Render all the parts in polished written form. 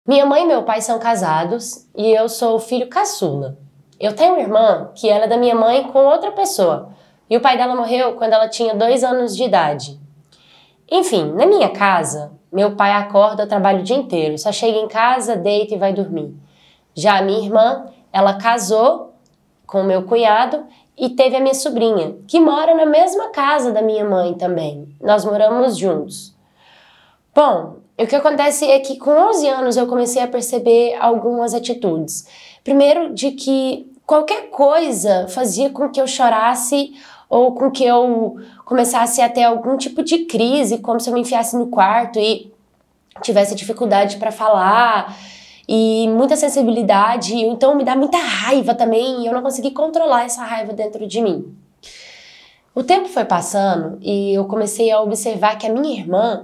Minha mãe e meu pai são casados e eu sou o filho caçula. Eu tenho uma irmã que ela é da minha mãe com outra pessoa e o pai dela morreu quando ela tinha 2 anos de idade. Enfim, na minha casa, meu pai acorda, trabalha o dia inteiro, só chega em casa, deita e vai dormir. Já a minha irmã, ela casou com o meu cunhado e teve a minha sobrinha, que mora na mesma casa da minha mãe também. Nós moramos juntos. Bom, o que acontece é que com 11 anos eu comecei a perceber algumas atitudes. Primeiro, de que qualquer coisa fazia com que eu chorasse ou com que eu começasse a ter algum tipo de crise, como se eu me enfiasse no quarto e tivesse dificuldade para falar e muita sensibilidade, então me dá muita raiva também e eu não consegui controlar essa raiva dentro de mim. O tempo foi passando e eu comecei a observar que a minha irmã,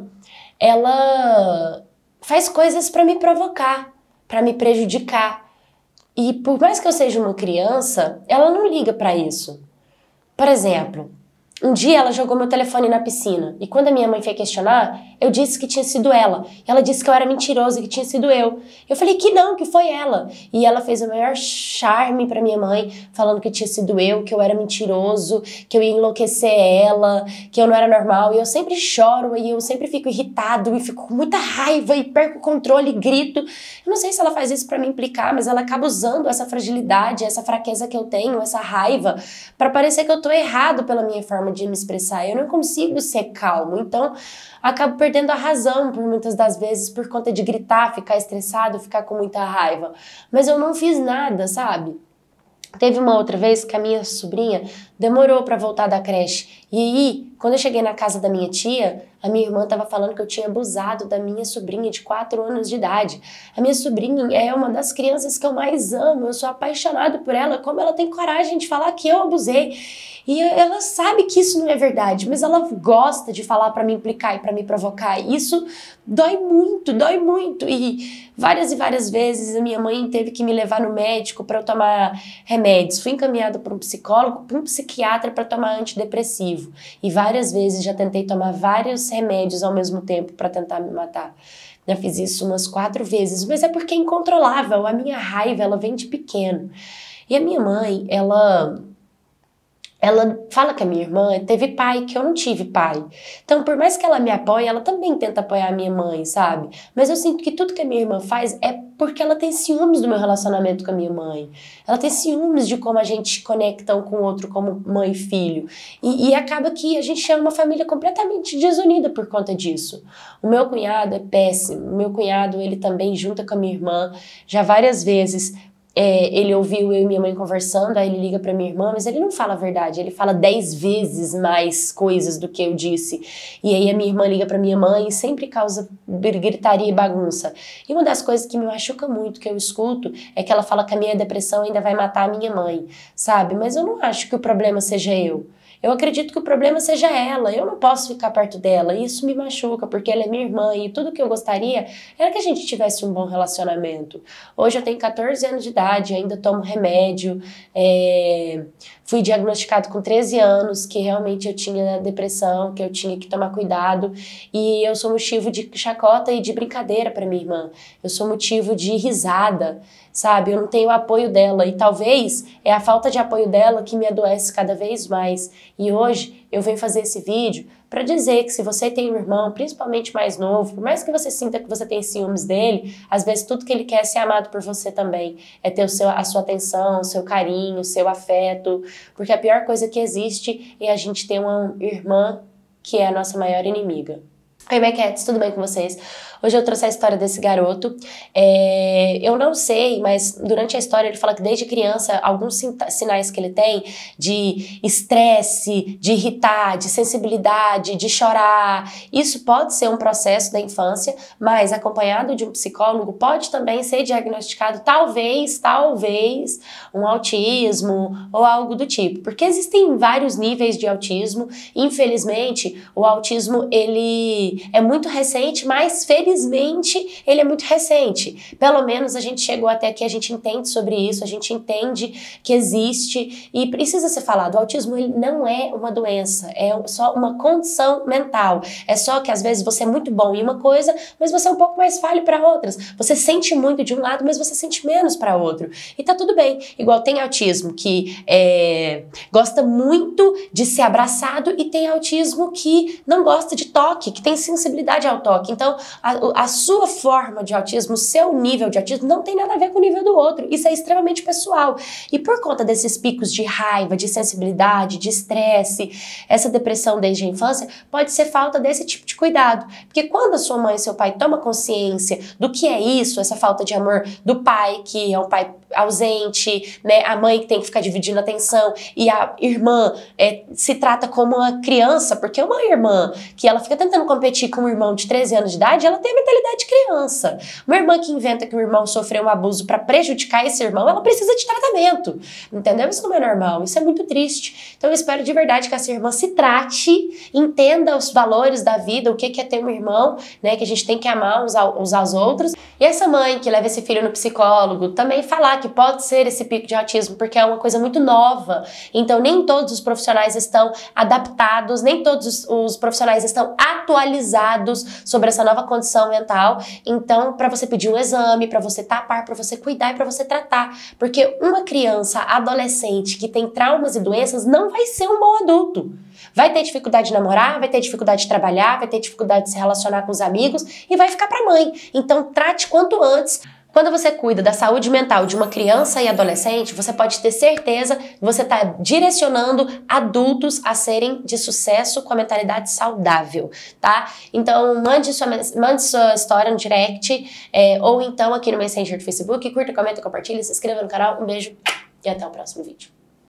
ela faz coisas para me provocar, para me prejudicar. E por mais que eu seja uma criança, ela não liga para isso. Por exemplo, um dia ela jogou meu telefone na piscina e quando a minha mãe foi questionar, eu disse que tinha sido ela. Ela disse que eu era mentirosa e que tinha sido eu. Eu falei que não, que foi ela. E ela fez o maior charme pra minha mãe, falando que tinha sido eu, que eu era mentiroso, que eu ia enlouquecer ela, que eu não era normal. E eu sempre choro e eu sempre fico irritado e fico com muita raiva e perco o controle e grito. Eu não sei se ela faz isso pra me implicar, mas ela acaba usando essa fragilidade, essa fraqueza que eu tenho, essa raiva, pra parecer que eu tô errado pela minha forma de me expressar. Eu não consigo ser calmo, então acabo perdendo a razão por muitas das vezes por conta de gritar, ficar estressado, ficar com muita raiva. Mas eu não fiz nada, sabe? Teve uma outra vez que a minha sobrinha demorou para voltar da creche. E aí, quando eu cheguei na casa da minha tia, a minha irmã estava falando que eu tinha abusado da minha sobrinha de 4 anos de idade. A minha sobrinha é uma das crianças que eu mais amo, eu sou apaixonado por ela, como ela tem coragem de falar que eu abusei. E ela sabe que isso não é verdade, mas ela gosta de falar para me implicar e para me provocar. Isso dói muito, dói muito. E várias vezes a minha mãe teve que me levar no médico para eu tomar remédios. Fui encaminhada para um psicólogo, para um psiquiatra para tomar antidepressivo. E várias vezes já tentei tomar vários remédios ao mesmo tempo para tentar me matar. Já fiz isso umas 4 vezes, mas é porque é incontrolável. A minha raiva, ela vem de pequeno. E a minha mãe, ela fala que a minha irmã teve pai, que eu não tive pai. Então, por mais que ela me apoie, ela também tenta apoiar a minha mãe, sabe? Mas eu sinto que tudo que a minha irmã faz é porque ela tem ciúmes do meu relacionamento com a minha mãe. Ela tem ciúmes de como a gente conecta um com o outro como mãe e filho. E acaba que a gente é uma família completamente desunida por conta disso. O meu cunhado é péssimo. O meu cunhado, ele também junta com a minha irmã já várias vezes. Ele ouviu eu e minha mãe conversando, aí ele liga pra minha irmã, mas ele não fala a verdade, ele fala 10 vezes mais coisas do que eu disse. E aí a minha irmã liga pra minha mãe e sempre causa gritaria e bagunça. E uma das coisas que me machuca muito, que eu escuto, é que ela fala que a minha depressão ainda vai matar a minha mãe, sabe? Mas eu não acho que o problema seja eu. Eu acredito que o problema seja ela, eu não posso ficar perto dela, e isso me machuca, porque ela é minha irmã, e tudo que eu gostaria era que a gente tivesse um bom relacionamento. Hoje eu tenho 14 anos de idade, ainda tomo remédio, fui diagnosticado com 13 anos, que realmente eu tinha depressão, que eu tinha que tomar cuidado, e eu sou motivo de chacota e de brincadeira para minha irmã, eu sou motivo de risada, sabe? Eu não tenho o apoio dela, e talvez é a falta de apoio dela que me adoece cada vez mais. E hoje eu venho fazer esse vídeo para dizer que se você tem um irmão, principalmente mais novo, por mais que você sinta que você tem ciúmes dele, às vezes tudo que ele quer é ser amado por você também, é ter a sua atenção, o seu carinho, o seu afeto, porque a pior coisa que existe é a gente ter uma irmã que é a nossa maior inimiga. Oi, Bequetes, tudo bem com vocês? Hoje eu trouxe a história desse garoto. Eu não sei, mas durante a história ele fala que desde criança alguns sinais que ele tem de estresse, de irritar, de sensibilidade, de chorar, isso pode ser um processo da infância, mas acompanhado de um psicólogo pode também ser diagnosticado talvez um autismo ou algo do tipo, porque existem vários níveis de autismo. Infelizmente, o autismo ele é muito recente, mas felizmente felizmente, ele é muito recente. Pelo menos a gente chegou até aqui, a gente entende sobre isso, a gente entende que existe e precisa ser falado. O autismo ele não é uma doença, é só uma condição mental. É só que às vezes você é muito bom em uma coisa, mas você é um pouco mais falho para outras. Você sente muito de um lado, mas você sente menos para outro. E tá tudo bem. Igual tem autismo que gosta muito de ser abraçado e tem autismo que não gosta de toque, que tem sensibilidade ao toque. Então, a sua forma de autismo, o seu nível de autismo não tem nada a ver com o nível do outro. Isso é extremamente pessoal. E por conta desses picos de raiva, de sensibilidade, de estresse, essa depressão desde a infância, pode ser falta desse tipo de cuidado. Porque quando a sua mãe e seu pai tomam consciência do que é isso, essa falta de amor do pai, que é um pai ausente, né, a mãe que tem que ficar dividindo a atenção e a irmã se trata como uma criança, porque uma irmã que ela fica tentando competir com um irmão de 13 anos de idade, ela tem a mentalidade de criança. Uma irmã que inventa que o irmão sofreu um abuso para prejudicar esse irmão, ela precisa de tratamento, entendeu? Isso não é normal, isso é muito triste. Então eu espero de verdade que essa irmã se trate, entenda os valores da vida, o que é ter um irmão, né, que a gente tem que amar uns aos outros. E essa mãe que leva esse filho no psicólogo, também falar que pode ser esse pico de autismo, porque é uma coisa muito nova. Então nem todos os profissionais estão adaptados, nem todos os profissionais estão atualizados sobre essa nova condição mental. Então, para você pedir um exame, para você tapar, para você cuidar e para você tratar. Porque uma criança, adolescente que tem traumas e doenças não vai ser um bom adulto. Vai ter dificuldade de namorar, vai ter dificuldade de trabalhar, vai ter dificuldade de se relacionar com os amigos e vai ficar para mãe. Então, trate quanto antes. Quando você cuida da saúde mental de uma criança e adolescente, você pode ter certeza que você está direcionando adultos a serem de sucesso com a mentalidade saudável, tá? Então, mande sua história no direct ou então aqui no Messenger do Facebook, curta, comenta, compartilha, se inscreva no canal. Um beijo e até o próximo vídeo.